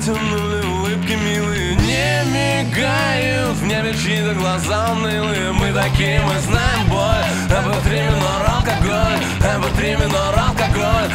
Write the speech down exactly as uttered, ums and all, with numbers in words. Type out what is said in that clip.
Протянули улыбки милые, не мигают. В небе чьи-то глаза унылые. Мы такие, мы знаем боль. Эпо три минор алкоголь, эпо три минор алкоголь.